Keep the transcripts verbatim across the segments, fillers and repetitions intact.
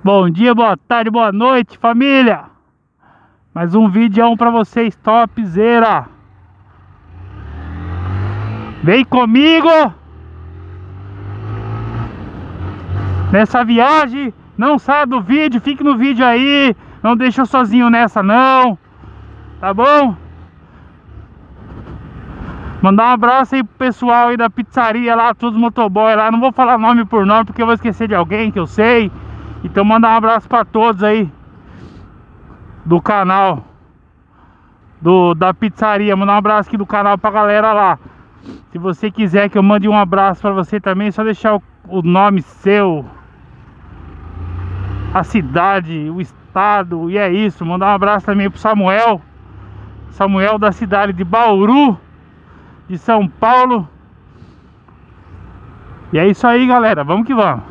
Bom dia, boa tarde, boa noite, família. Mais um vídeo pra vocês, topzera. Vem comigo nessa viagem. Não saia do vídeo, fique no vídeo aí. Não deixa eu sozinho nessa não, tá bom? Mandar um abraço aí pro pessoal aí da pizzaria lá, todos os motoboy lá. Não vou falar nome por nome porque eu vou esquecer de alguém que eu sei. Então mandar um abraço pra todos aí do canal do, da pizzaria. Mandar um abraço aqui do canal pra galera lá. Se você quiser que eu mande um abraço pra você também, é só deixar o, o nome seu, a cidade, o estado. E é isso, mandar um abraço também pro Samuel Samuel da cidade de Bauru, de São Paulo. E é isso aí, galera, vamos que vamos.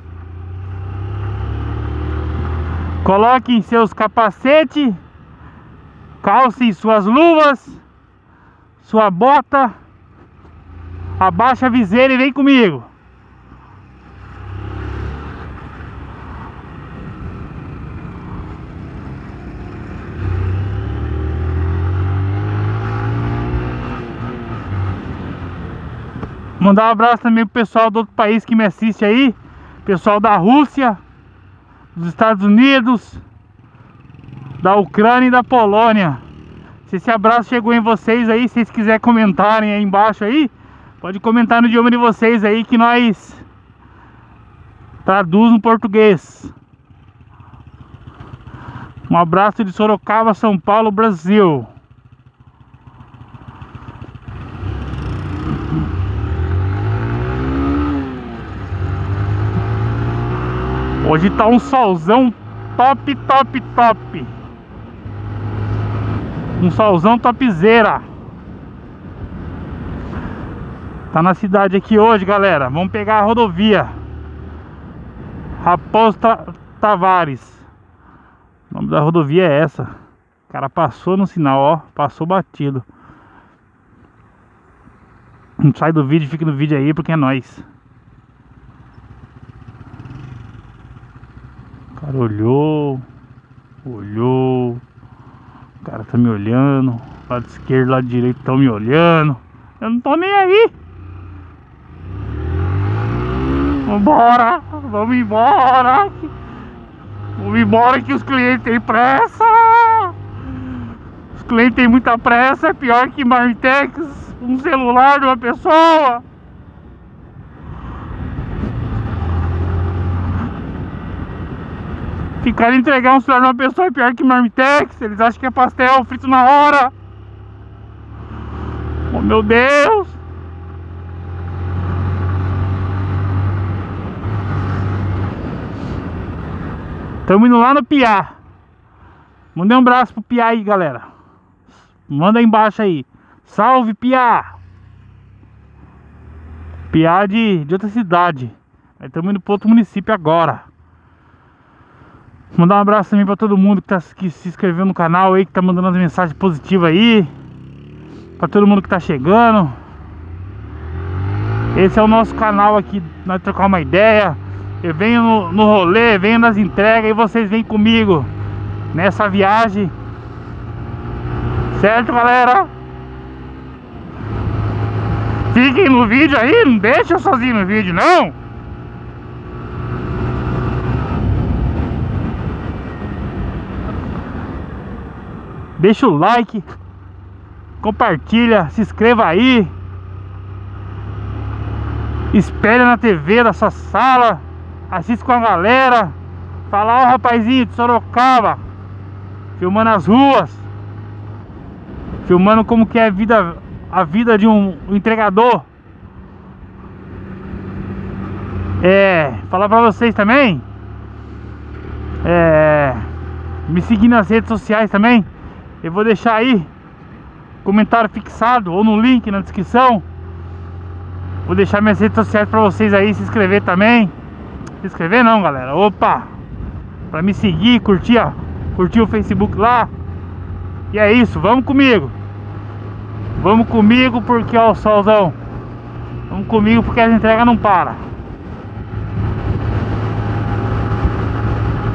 Coloquem seus capacetes, calcem suas luvas, sua bota, abaixa a viseira e vem comigo. Mandar um abraço também pro pessoal do outro país que me assiste aí, pessoal da Rússia, dos Estados Unidos, da Ucrânia e da Polônia. Se esse abraço chegou em vocês aí, se vocês quiserem comentarem aí embaixo aí, pode comentar no idioma de vocês aí que nós traduz no português. Um abraço de Sorocaba, São Paulo, Brasil. Hoje tá um solzão top, top, top. Um solzão topzera. Tá na cidade aqui hoje, galera. Vamos pegar a rodovia Raposo Tavares. O nome da rodovia é essa. O cara passou no sinal, ó. Passou batido. Não sai do vídeo, fica no vídeo aí porque é nóis. O cara olhou, olhou, o cara tá me olhando, lado esquerdo, lado direito estão me olhando, eu não tô nem aí. Vambora, vamos embora, vamos embora que os clientes têm pressa. Os clientes têm muita pressa, é pior que Marmitex, um celular de uma pessoa. Ficar entregar um celular de uma pessoa é pior que Marmitex. Eles acham que é pastel frito na hora. Oh meu Deus. Estamos indo lá no Piá. Mandei um abraço pro Piá aí, galera. Manda aí embaixo aí. Salve, Piá. Piá de, de outra cidade. Estamos indo para outro município agora. Mandar um abraço também pra todo mundo que, tá, que se inscreveu no canal aí, que tá mandando as mensagens positivas aí. Pra todo mundo que tá chegando. Esse é o nosso canal aqui, nós trocar uma ideia. Eu venho no, no rolê, venho nas entregas e vocês vêm comigo nessa viagem. Certo, galera? Fiquem no vídeo aí, não deixa eu sozinho no vídeo, não. Deixa o like, compartilha, se inscreva aí. Espelha na T V da sua sala, assiste com a galera. Fala, ó, rapazinho de Sorocaba, filmando as ruas, filmando como que é a vida, a vida de um entregador. É, falar pra vocês também, é, me seguir nas redes sociais também. Eu vou deixar aí comentário fixado ou no link na descrição. Vou deixar minhas redes sociais pra vocês aí se inscrever também. Se inscrever não, galera, opa, pra me seguir, curtir, ó, curtir o Facebook lá. E é isso, vamos comigo. Vamos comigo porque, ó, o solzão. Vamos comigo porque as entregas não param.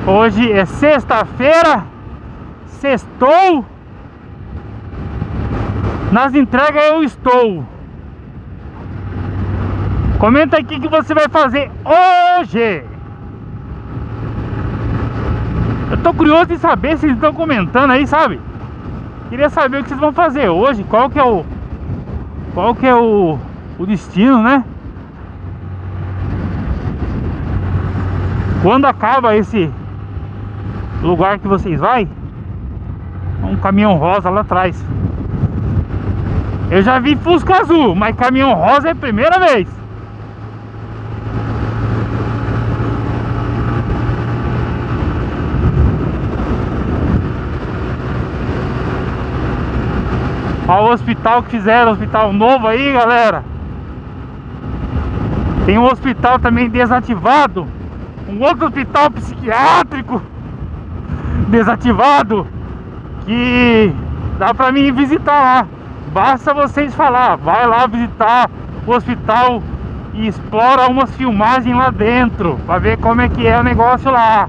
Hoje é sexta-feira, sextou. Nas entregas eu estou. Comenta aqui o que você vai fazer hoje. Eu tô curioso de saber se vocês estão comentando aí, sabe? Queria saber o que vocês vão fazer hoje. Qual que é o Qual que é o, o destino, né? Quando acaba esse lugar que vocês vai? Um caminhão rosa lá atrás. Eu já vi Fusca azul, mas caminhão rosa é a primeira vez. Olha o hospital que fizeram, hospital novo aí, galera. Tem um hospital também desativado. Um outro hospital psiquiátrico desativado, que dá pra mim visitar lá. Basta vocês falar, vai lá visitar o hospital e explora umas filmagens lá dentro pra ver como é que é o negócio lá.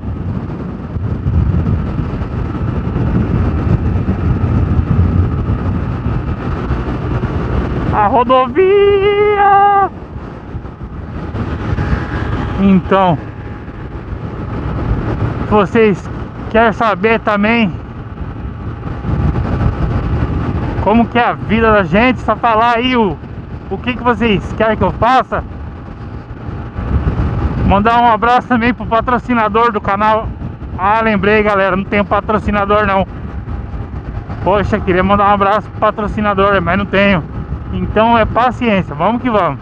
A rodovia. Então, se vocês querem saber também como que é a vida da gente, só falar aí o, o que, que vocês querem que eu faça. Mandar um abraço também pro patrocinador do canal. Ah, lembrei, galera, não tenho patrocinador não. Poxa, queria mandar um abraço pro patrocinador, mas não tenho. Então é paciência, vamos que vamos.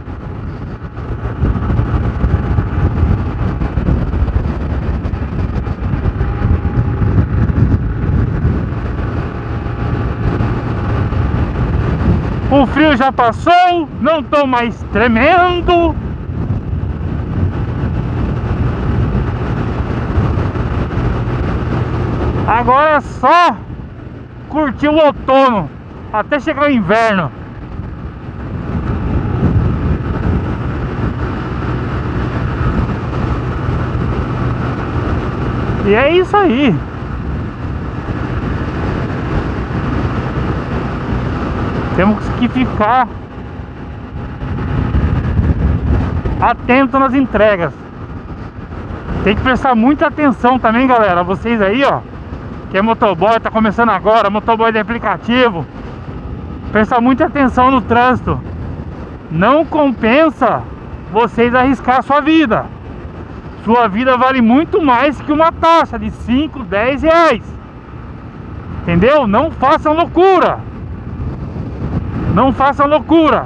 O frio já passou, não tô mais tremendo. Agora é só curtir o outono até chegar o inverno. E é isso aí. Temos que ficar atento nas entregas. Tem que prestar muita atenção também, galera. Vocês aí, ó, que é motoboy, tá começando agora, motoboy de aplicativo, prestar muita atenção no trânsito. Não compensa vocês arriscar a sua vida. Sua vida vale muito mais que uma taxa de cinco, dez reais. Entendeu? Não façam loucura. Não façam loucura.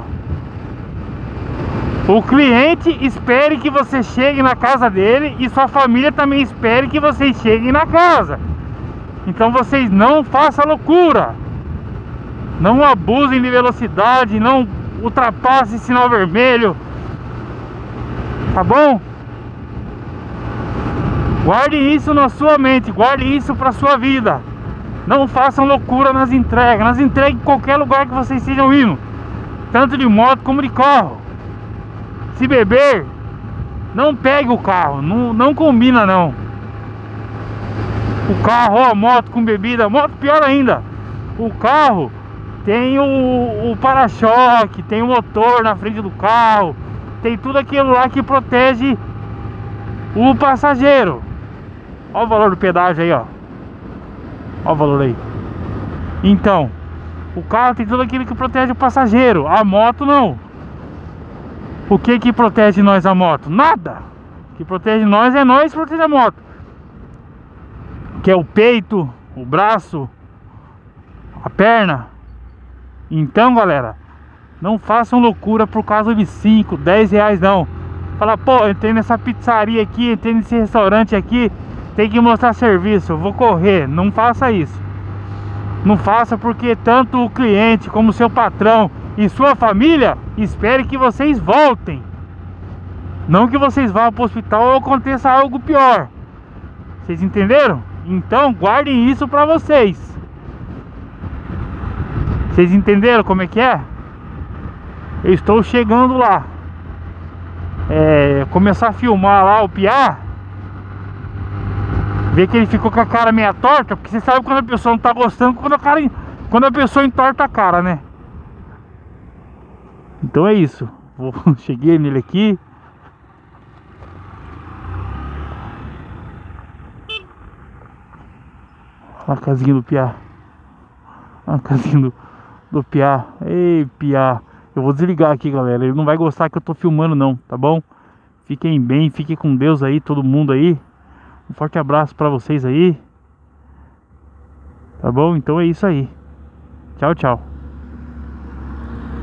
O cliente espere que você chegue na casa dele e sua família também espere que vocês cheguem na casa. Então vocês não façam loucura. Não abusem de velocidade, não ultrapassem sinal vermelho. Tá bom? Guarde isso na sua mente, guarde isso para sua vida. Não façam loucura nas entregas. Nas entregas em qualquer lugar que vocês estejam indo, tanto de moto como de carro. Se beber, não pegue o carro, não, não combina não. O carro, ó, moto com bebida, moto pior ainda. O carro tem o, o para-choque, tem o motor na frente do carro, tem tudo aquilo lá que protege o passageiro. Olha o valor do pedágio aí, ó. Olha o valor aí. Então, o carro tem tudo aquilo que protege o passageiro. A moto não. O que que protege nós a moto? Nada. O que protege nós é nós que protege a moto. Que é o peito, o braço, a perna. Então, galera, não façam loucura por causa de cinco, dez reais não. Fala, pô, entrei nessa pizzaria aqui, entrei nesse restaurante aqui, tem que mostrar serviço, eu vou correr. Não faça isso. Não faça, porque tanto o cliente como o seu patrão e sua família espere que vocês voltem. Não que vocês vá para o hospital ou aconteça algo pior. Vocês entenderam? Então guardem isso para vocês. Vocês entenderam como é que é? Eu estou chegando lá. É, começar a filmar lá o piá. Vê que ele ficou com a cara meia torta, porque você sabe quando a pessoa não tá gostando, quando a, cara, quando a pessoa entorta a cara, né? Então é isso. Vou, cheguei nele aqui. Olha a casinha do Piá. Olha a casinha do, do Piá. Ei, Piá. Eu vou desligar aqui, galera. Ele não vai gostar que eu tô filmando não, tá bom? Fiquem bem, fiquem com Deus aí, todo mundo aí. Um forte abraço pra vocês aí. Tá bom? Então é isso aí. Tchau, tchau.